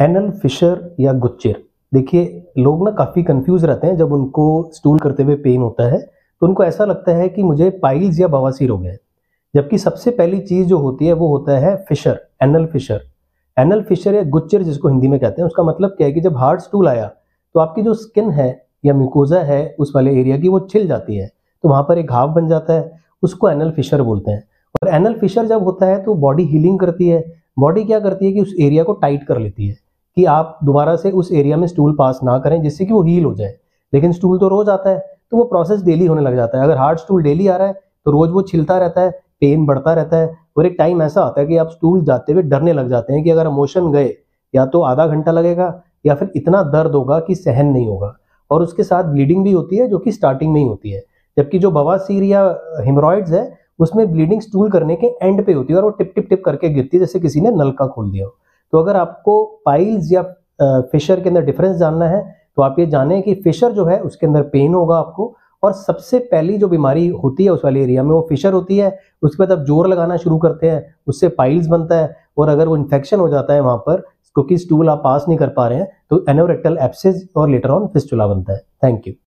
Anal fissure या गुच्चर। देखिए, लोग ना काफ़ी कंफ्यूज रहते हैं जब उनको स्टूल करते हुए पेन होता है, तो उनको ऐसा लगता है कि मुझे पाइल्स या बवासीर हो गया है। जबकि सबसे पहली चीज़ जो होती है वो होता है fissure, anal fissure. Anal fissure या गुच्चर जिसको हिंदी में कहते हैं, उसका मतलब क्या है कि जब हार्ड स्टूल आया तो आपकी जो स्किन है या म्यूकोजा है उस वाले एरिया की, वो छिल जाती है, तो वहाँ पर एक घाव बन जाता है, उसको एनल फिशर बोलते हैं। और एनल फिशर जब होता है तो बॉडी हीलिंग करती है। बॉडी क्या करती है कि उस एरिया को टाइट कर लेती है कि आप दोबारा से उस एरिया में स्टूल पास ना करें, जिससे कि वो हील हो जाए। लेकिन स्टूल तो रोज आता है, तो वो प्रोसेस डेली होने लग जाता है। अगर हार्ड स्टूल डेली आ रहा है तो रोज वो छिलता रहता है, पेन बढ़ता रहता है, और एक टाइम ऐसा आता है कि आप स्टूल जाते हुए डरने लग जाते हैं कि अगर मोशन गए या तो आधा घंटा लगेगा या फिर इतना दर्द होगा कि सहन नहीं होगा। और उसके साथ ब्लीडिंग भी होती है, जो कि स्टार्टिंग में ही होती है। जबकि जो बवासीर या हेमरॉइड्स है, उसमें ब्लीडिंग स्टूल करने के एंड पे होती है और वो टिप टिप टिप करके गिरती है, जैसे किसी ने नलका खोल दिया हो। तो अगर आपको पाइल्स या फिशर के अंदर डिफरेंस जानना है, तो आप ये जानें कि फिशर जो है उसके अंदर पेन होगा आपको, और सबसे पहली जो बीमारी होती है उस वाले एरिया में वो फिशर होती है। उसके बाद आप जोर लगाना शुरू करते हैं, उससे पाइल्स बनता है, और अगर वो इन्फेक्शन हो जाता है वहां पर, क्योंकि स्टूल आप पास नहीं कर पा रहे हैं, तो एनोरेक्टल एब्सेस और लेटर ऑन फिस्टुला बनता है। Thank you.